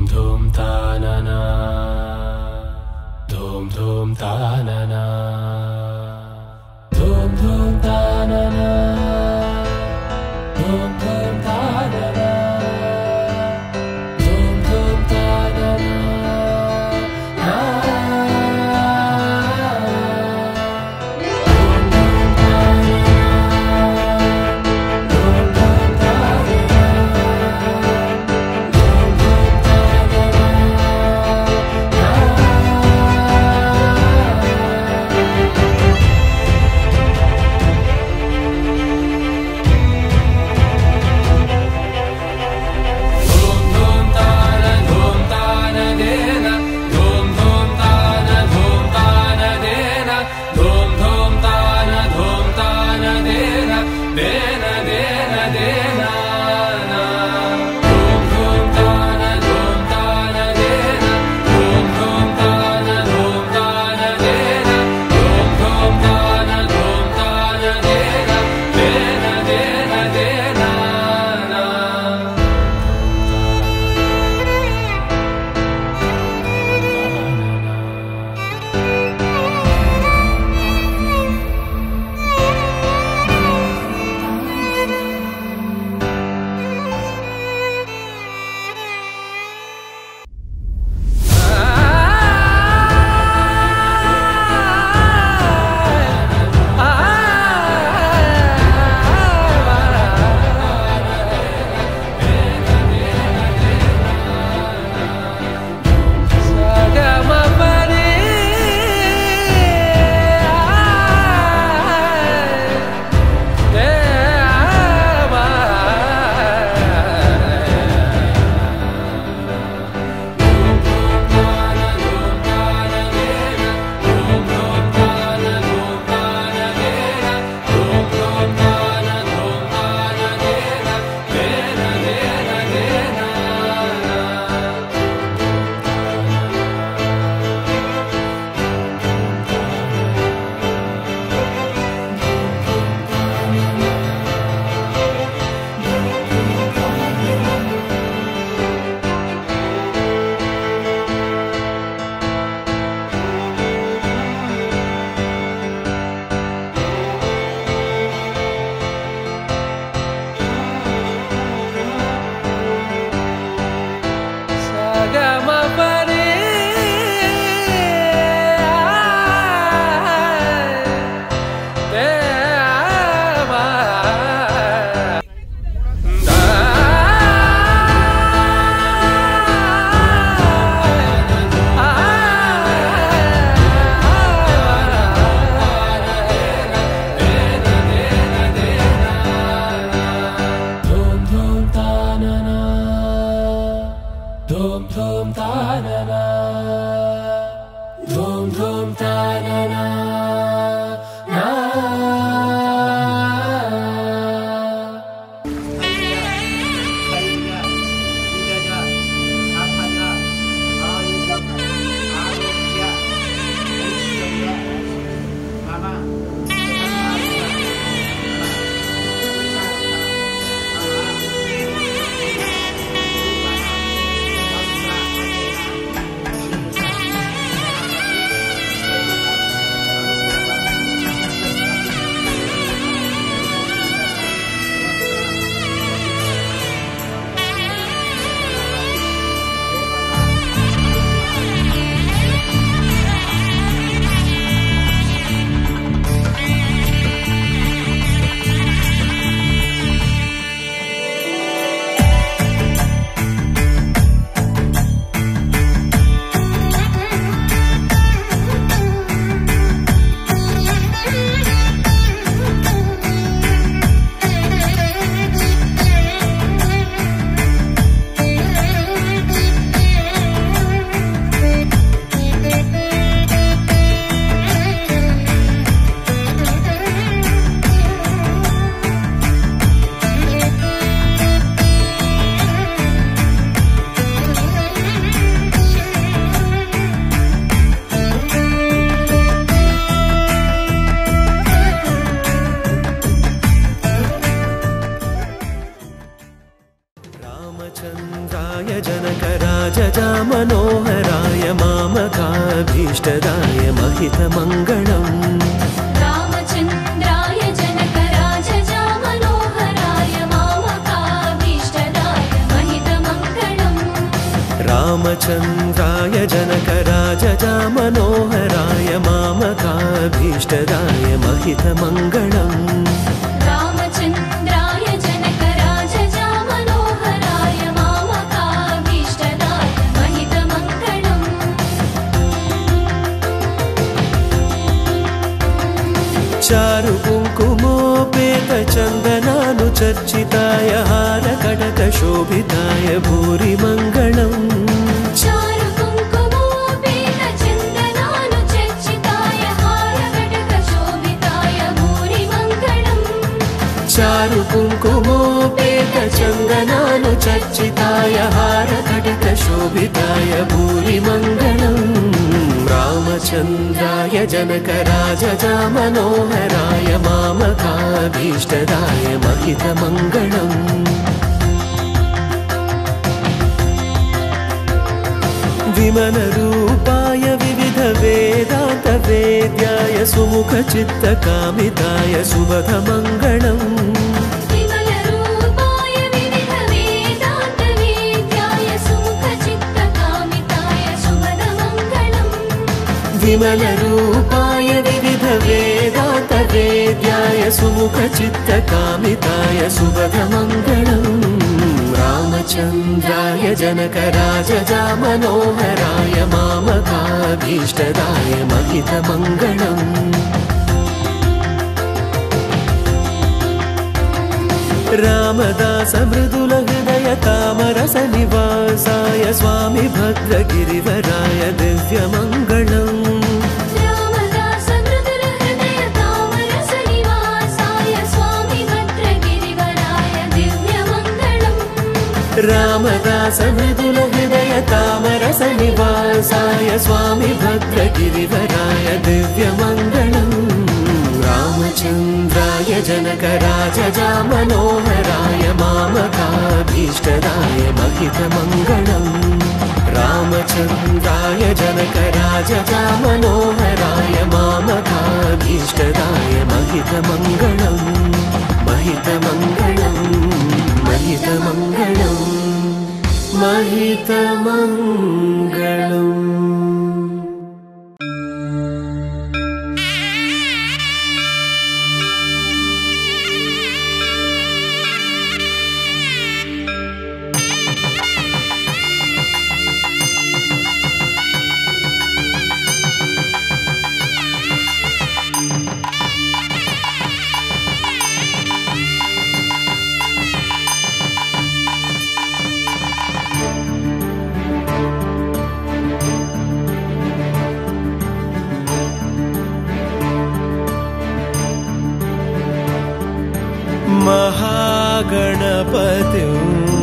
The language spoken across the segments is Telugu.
धूम ता ना ना, धूम धूम ता ना ना, धूम धूम ता ना ना, धूम धूम ता ना ना, धूम धूम ता ना ना, धूम धूम ता ना ना, धूम धूम ता ना ना, रामचन्द्राय जनकराजजामनोहराय मामकाभीष्टदाय महितमङ्गलम् रामचन्द्राय जनकराजजामनोहराय मामकाभीष्टदाय महितमङ्गलम् रामचन्द्राय जनकराजजामनोहराय मामकाभीष्टदाय महितमङ्गलम् रामचन्द्राय जनकराजजामनोहराय मामकाभीष्टदाय महितमङ्गलम् चारुकुङ्कुमोपेतचन्दनानुचर्चिताय हारकटकशोभिताय भूरिमङ्गलम् चारुकुङ्कुमोपेतचन्दनानुचर्चिताय हारकटकशोभिताय भूरिमङ्गलम् रामचन्द्राय जनकराजजामनोहराय मामकाभीष्टदाय महितमङ्गलम् विमलरूपाय विविधवेदान्तवेद्याय सुमुखचित्तकामिताय सुबधमङ्गलम् विमलरूपाय विविधवेदान्तवेद्याय सुमुखचित्तकामिताय सुबधमङ्गलम् विमलरूपाय विविधवेदान्तवेद्याय सुमुखचित्तकामिताय सुबधमङ्गलम् रामचन्द्राय जनकराजजामनोहराय मामकाभीष्टदाय महितमङ्गलम् रामदासमृदुलहृदय तामरसनिवासाय स्वामी भद्रगिरिवराय दिव्यमङ्गलम् रामदासमृदुलहृदय तामरसनिवासाय स्वामी भद्रगिरिवराय दिव्यमङ्गलम् रामचन्द्राय जनकराजजामनोहराय मामकाभीष्टदाय महितमङ्गलम् रामचन्द्राय जनकराजजामनोहराय मामकाभीष्टदाय महितमङ्गलम् महितमङ्गलम् महितमङ्गलम् महितमङ्गलम् महागणपतिं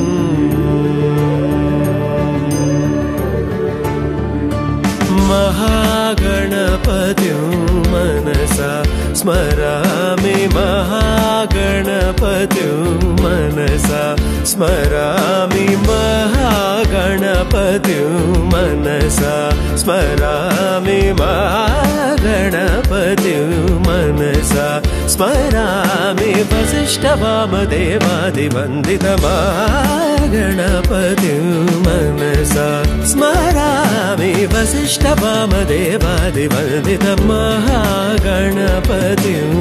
मनसा स्मरामि महागणपतिं मनसा स्मरामि महागणपतिं मनसा स्मरामि महागणपतिं मनसा स्मरामि वसिष्ठवामदेवादिवन्दित महागणपतिं मनसा स्मरामि वसिष्ठवामदेवादिवन्दित महागणपतिं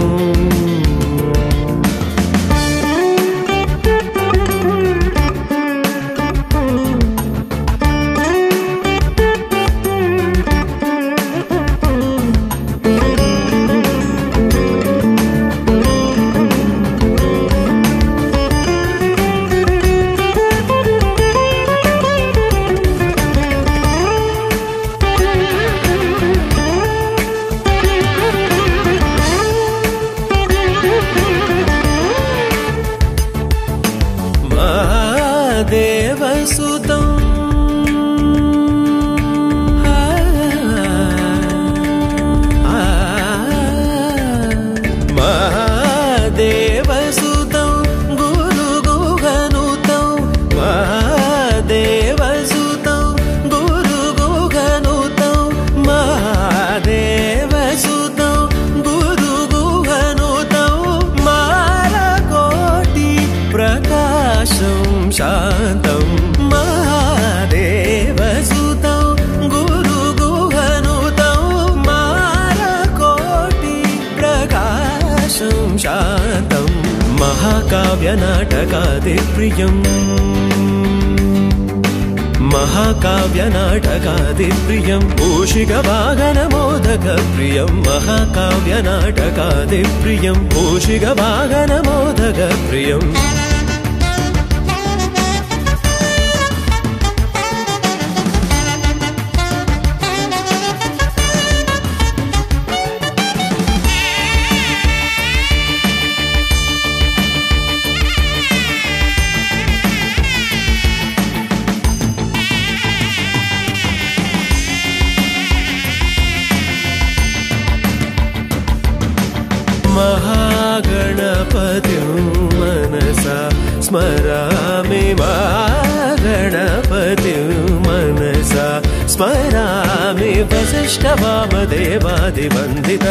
देवसुतं महादेवसुतं गुरुगुहनुतं शान्तं महादेवसुतं गुरुगुहनुतं मारकोटि प्रकाशं शान्तं महाकाव्यनाटकादिप्रियम् महाकाव्यनाटकादिप्रियं मूषिकवाहनमोदकप्रियं महाकाव्यनाटकादिप्रियं मूषिकवाहनमोदकप्रियम् महागणपतिं मनसा स्मरामि महागणपतिं मनसा स्मरामि वसिष्ठवामदेवादिवन्दित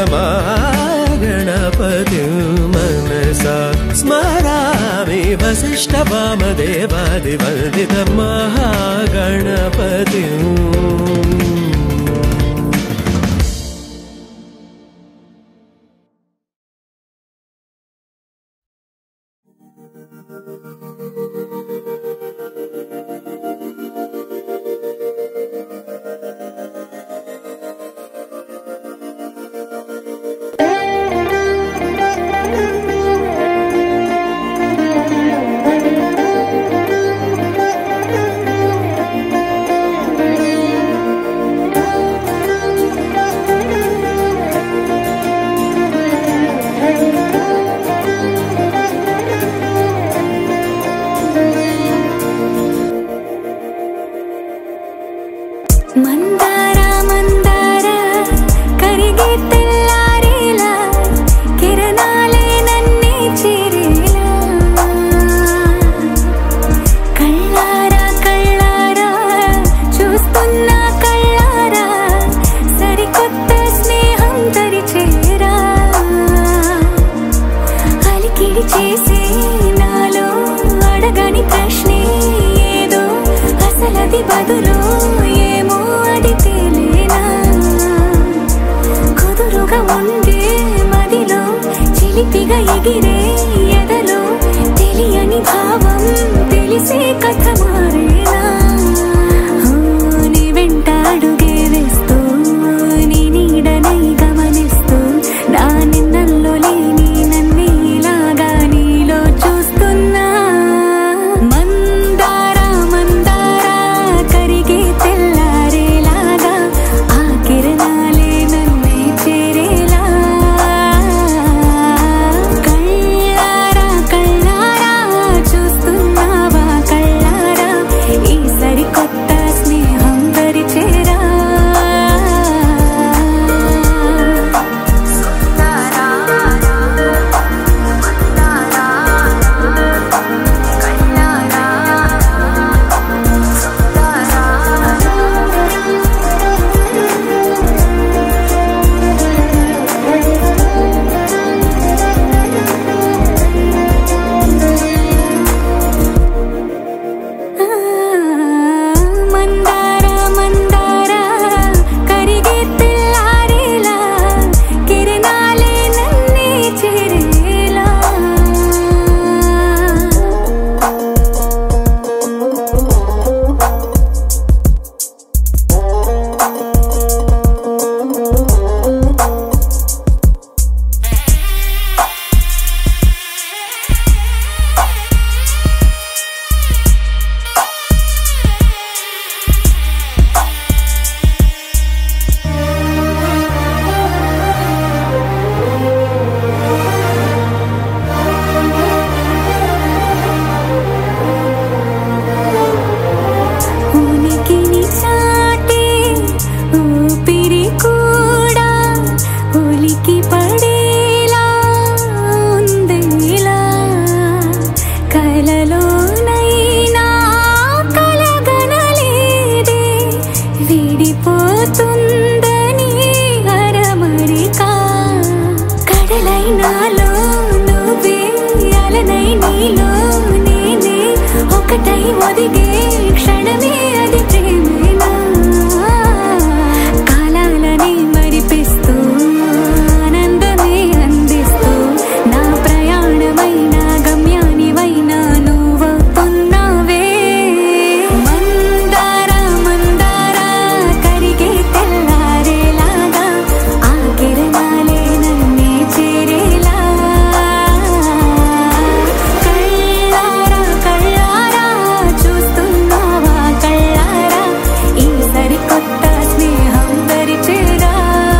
महागणपतिं मनसा स्मरामि वसिष्ठवामदेवादिवन्दित महागणपतिं కళ్ళ ఒదిగే క్షణమే అది ప్రేమేనా కాలాలని మరిపిస్తూ ఆనందమే అందిస్తూ నా ప్రయాణమైన గమ్యానివైనా నువ్వవుతున్నావే మందార మందార కరిగే తెల్లారేలాగా ఆ కిరణాలే నన్నే చేరేలా కళ్ళారా కళ్ళారా చూస్తున్నావా కళ్ళారా ఈ సరికొత్త స్నేహం దరిచేరా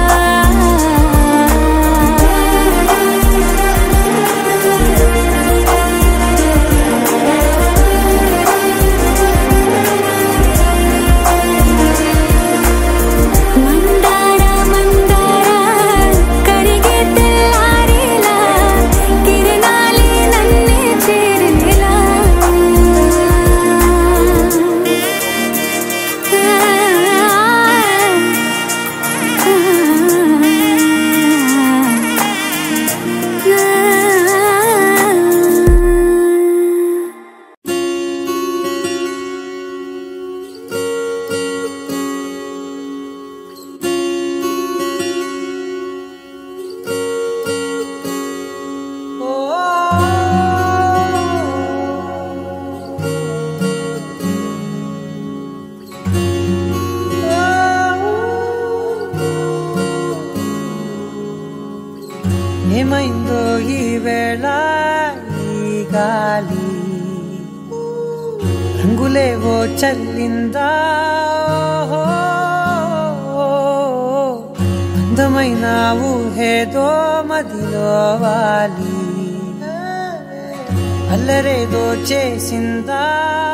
మందార మందార కరిగే తెల్లారేలా కిరణాలే నన్నే చేరేలా ఏమైందో ఈ వేళ ఈ గాలి రంగులేవో చల్లిందా అందమైన ఊహేదో మదిలో వాలి అల్లరేదో చేసిందా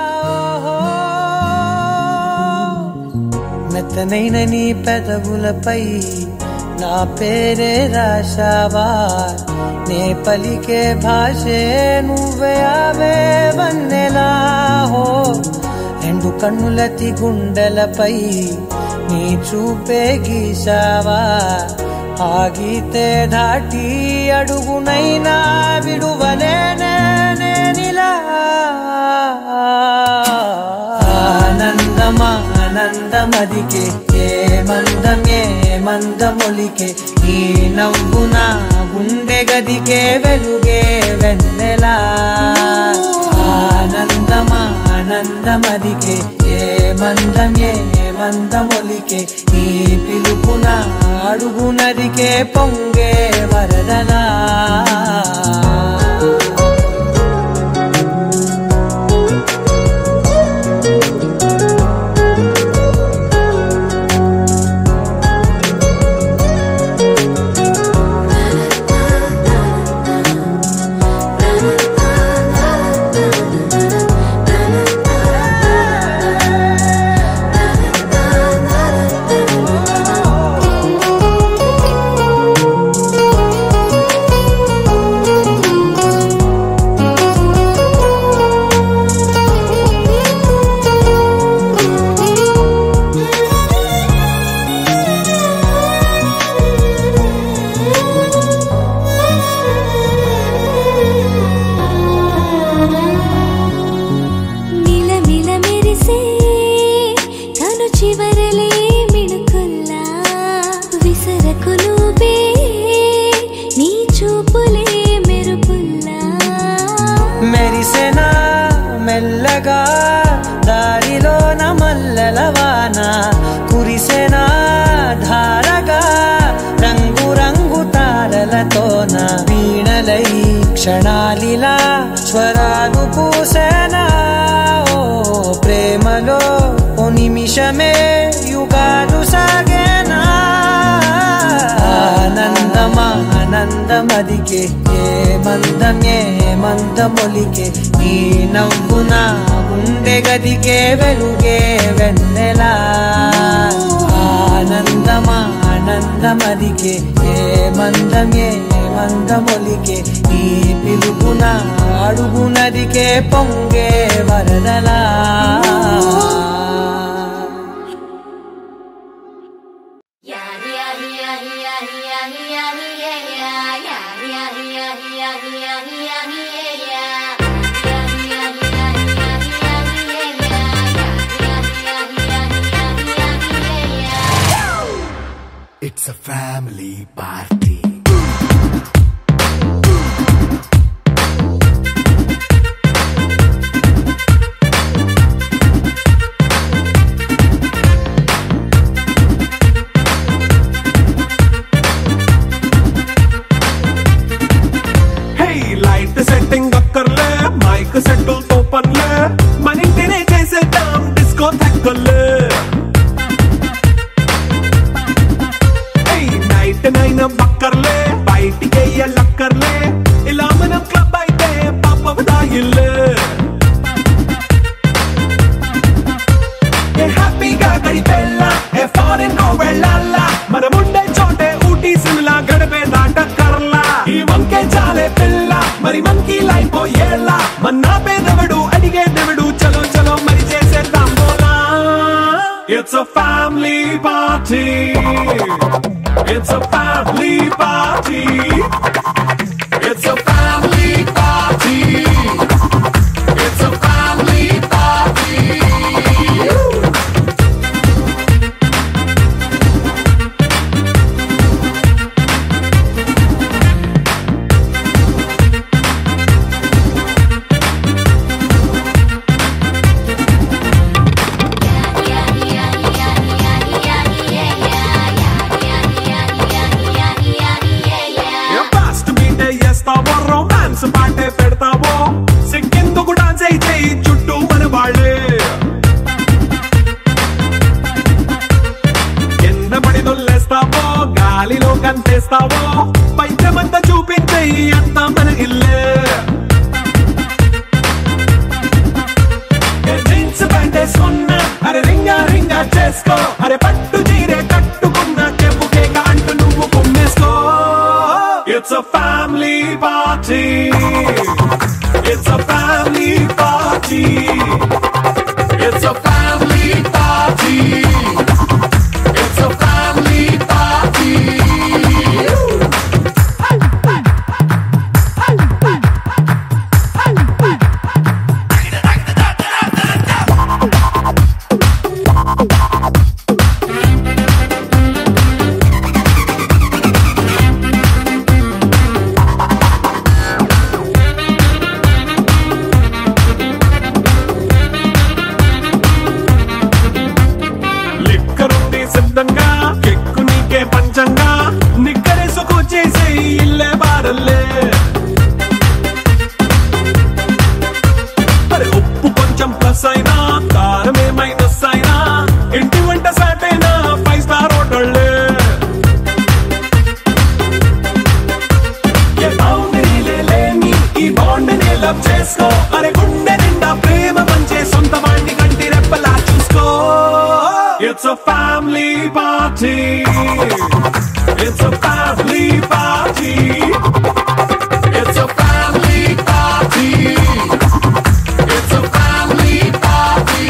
మెత్తనైన నీ పెదవులపై నా పేరే రాశావా నే పలికే భాషే నువ్వే ఆవే వన్నెలా హో రెండు కన్నులతి గుండెలపై నీ చూపే గీశావా ఆగితే దాటి అడుగునైనా విడువలేనే నేనిలా ఆనందమా ఆనందమదికే ఏ మందమొలికే ఈ నవ్వున గుండె గదికే వెలుగే వెన్నెలా ఆనందమా ఆనందమదికే ఏ మందమొలికే ఈ పిలుపున అడుగునదికే పొంగే వరదలా మెల్లగా దారిలోన మల్లెలవాన కురిసెనా ధారగా రంగు రంగు తారలతోన వీణలై క్షణాలిలా స్వరాలు పూసేనా ఓ ప్రేమలో ఓ నిమిషమే యుగాలు సాగేనా ఆనందమా ఆనందమదికే ఏ మందమొలికే ఈ నవ్వున గుండె గదికే వెలుగే వెన్నెలా ఆనందమా ఆనందమదికే ఏ మందమొలికే ఈ పిలుపున అడుగునదికే పొంగే వరదలా yeah. It's a family party. Setting అక్కర్లే మైక్ సెట్టుల్ తో పనులే మన ఇంటినే చేసేద్దాం డిస్కో తక్కర్లే నైట్ నైన్ బక్కర్లే బయటికి ఎల్లక్కర్లే ఇలా మనం క్లబ్ అయితే పాపదాయిల్లే హ్యాపీగా గడిపెళ్ళా ఏ ఫారెన్ వెళ్ళాలా మనముండే చోటే ఊటీ సిమ్లా గడిపే దాటక్కర్లా ఈ వంకే చాలే పిల్ల మరి మనకి లైఫ్ పోయేలా మన్నా పేదవడు అడిగేదెవడు చలో చలో మరి చేసేద్దాం బోలా It's a family party. It's a family party. It's a family party. It's a family party. Romance పాటే పెడతావో సిక్కిందుకు డాన్స్ అయితే చుట్టూ మన వాళ్ళే కింద పడి దొల్లేస్తావో గాలిలో కంటేస్తావో పైచమంతా చూపించే అంతా మన ఇల్లే జీన్స్ ప్యాంట్ వేసుకున్నా అరే రింగా రింగా చేసుకో అరే పట్టు చీరే కట్టుకున్నా చెప్పు కేక అంటూ నువ్వు కుమ్మేసుకో It's a family party. It's a family party. It's a family party. It's a family party. కెక్కు నీకే పంచంగా నిక్కరేసుకు చేసే ఇల్లే బారల్లే మరి ఉప్పు కొంచెం ప్లస్ అయినా కారమే మైనస్ అయినా ఇంటి వంట సాటైనా 5 స్టార్ హోటళ్ళే ఏ బౌండరీలే లేని ఈ బాండ్ని లవ్ చేసుకో అరే గుండె నిండా ప్రేమ పంచే సొంత వాణ్ణి కంటి రెప్పలా చూసుకో It's a family party. It's a family party. It's a family party. It's a family party.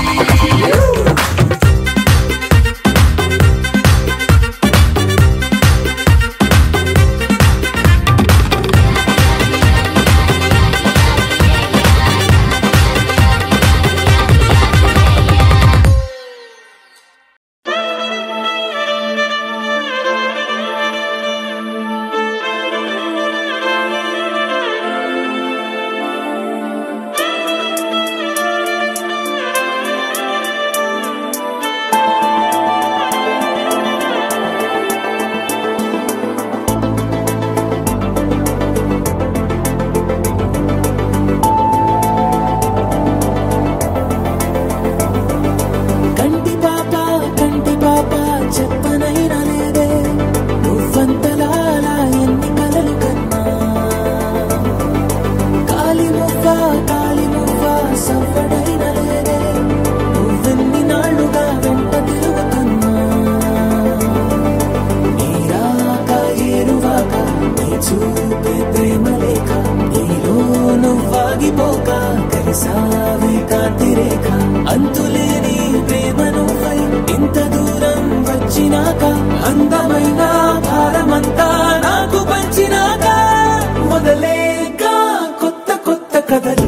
అందమైన భారమంతా నాకు పంచినాక మొదలేగా కొత్త కొత్త కథలు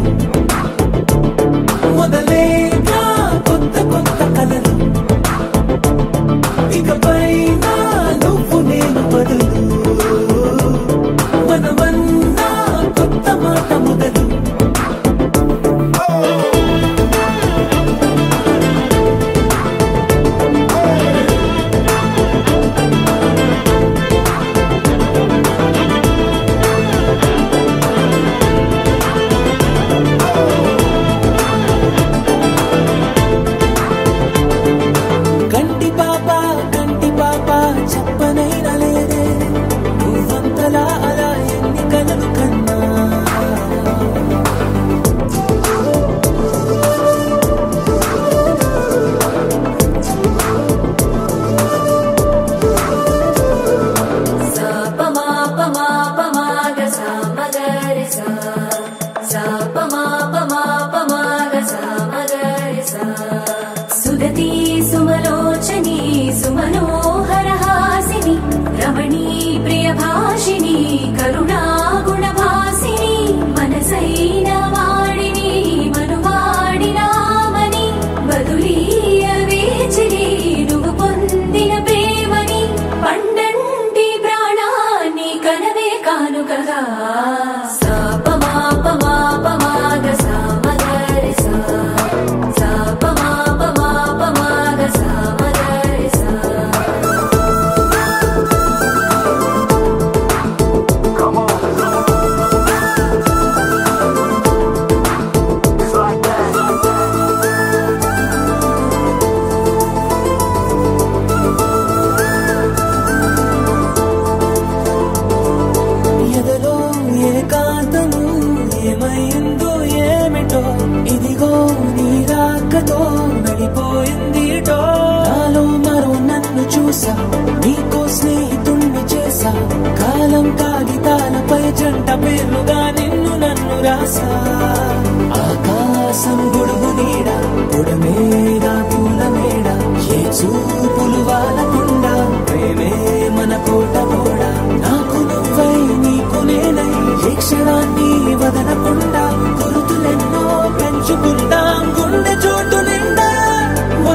మొదలేగా కొత్త కొత్త కథలు ఇకపై నువ్వు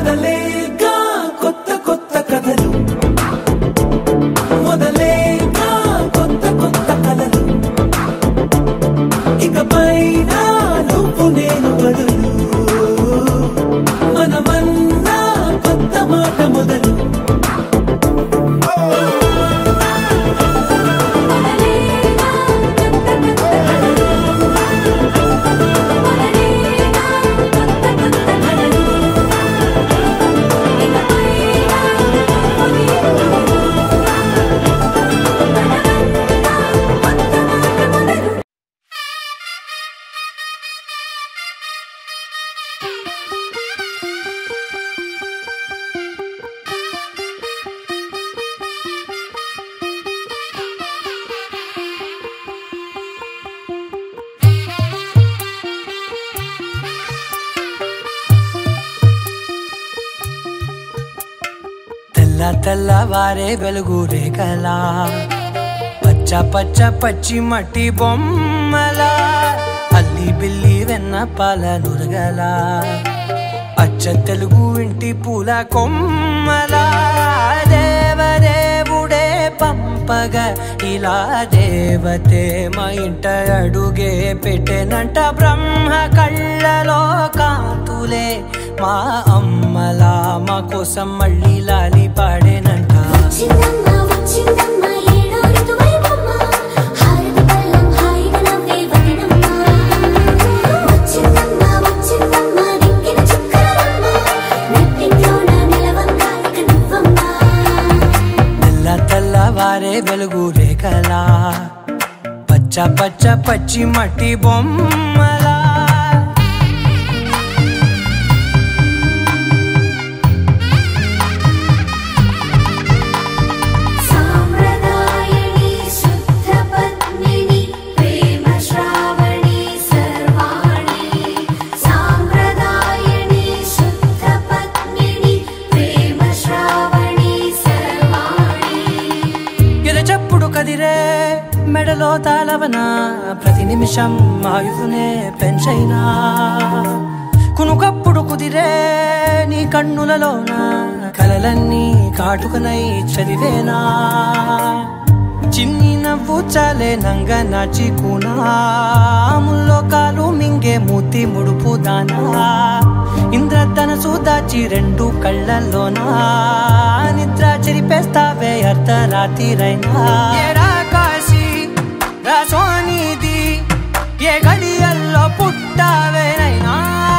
మొదలేగా కొత్త కొత్త కథలు మొదలేగా కొత్త కొత్త కథలు ఇకపైన నువ్వు నేను బదులు మనమన్నా కొత్త మాట మొదలు తెల్లవారే వెలుగు రేఖలా పచ్చ పచ్చ పచ్చి మట్టి బొమ్మలా అల్లి బిల్లి వెన్న పాల నురగలా అచ్చ తెలుగు ఇంటి పూల కొమ్మలా దేవదేవుడే పంపగా ఇలా దేవతే మా ఇంట అడుగే పెట్టెనంట బ్రహ్మ కళ్ళలో కాంతులే మా అమ్మలా మా కోసం మళ్ళీ లాలి పాడేనంట తెల్లవారే వెలుగు రేఖలా పచ్చ పచ్చ పచ్చి మట్టి బొమ్మలా మెడలో తాళవన ప్రతి నిమిషం ఆయుధునే పెంచైనా కునుకప్పుడు కుదిరే నీ కన్నులలోన కలలన్నీ కాటుకనై చదివేనా చిన్ని నవ్వు చాలే నంగ నాచి కూనాముల్లో కాలు మింగే మూతి ముడుపు దానా ఇంద్రధనసు దాచి రెండు కళ్ళల్లోనా నిద్ర చెరిపేస్తావే అర్ధరాత్రిరైనా సోనిది ఏ గడియల్లో పుట్టావేనైనా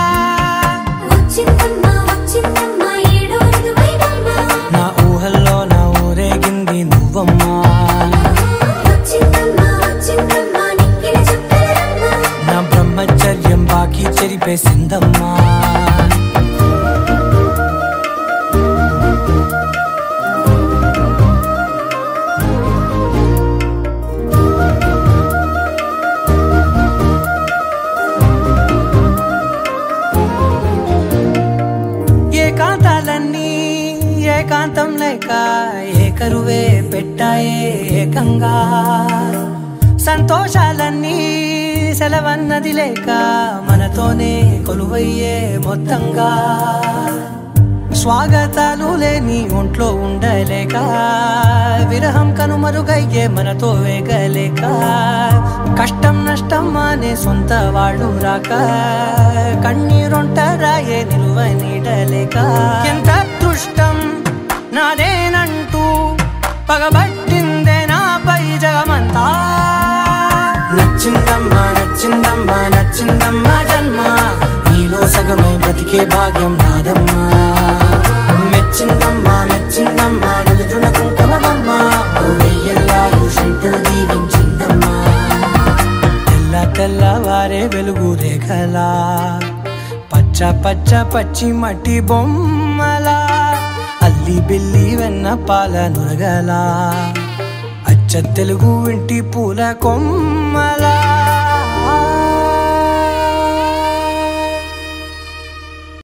నా ఊహల్లో నా ఊరేగింది నువ్వమ్మా నా బ్రహ్మచర్యం బాకీ చెరిపేసిందమ్మా ఏకాంతం లేక ఏకరువే పెట్టాయే ఏకంగా సంతోషాలన్నీ సెలవన్నది లేక మనతోనే కొలువయ్యే మొత్తంగా స్వాగతాలు లేని ఒంట్లో ఉండలేక విరహం కనుమరుగయ్యే మనతో వేగలేక కష్టం నష్టం అనే సొంత వాళ్ళు రాక కన్నీరొంటరాయే నిలువ నీడలేక ఎంత అదృష్టం నాదేనంటూ పగబట్టిందే నాపై జగమంతా నచ్చిందమ్మా నచ్చిందమ్మా నచ్చిందమ్మా జన్మ నీలో సగమై బ్రతికే భాగ్యం నాదమ్మా మెచ్చిందమ్మా మెచ్చిందమ్మా నిలుచున కుంకుమమ్మా వెయ్యల్లాలు శంకరు దీవించిందమ్మా తెల్లవారే వెలుగు రేఖలా పచ్చ పచ్చ పచ్చి మట్టి బొమ్మలా అల్లి బిల్లి వెన్న పాల నురగలా అచ్చ తెలుగు ఇంటి పూల కొమ్మలా